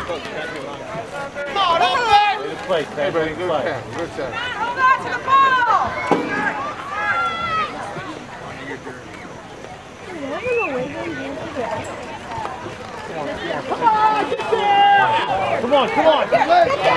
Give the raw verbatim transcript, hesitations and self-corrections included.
on, open! Good play, Hey, buddy, good catch, good catch. Hold on to the ball! Come on, come on. Get, get